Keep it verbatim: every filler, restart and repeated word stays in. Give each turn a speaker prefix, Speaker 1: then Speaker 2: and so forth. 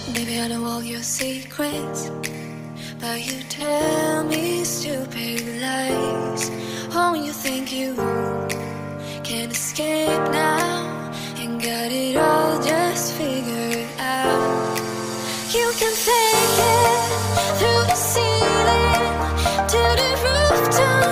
Speaker 1: Baby, I know all your secrets, but you tell me stupid lies. Oh, you think you can escape now and got it all just figured out. You can fake it through the ceiling to the rooftop.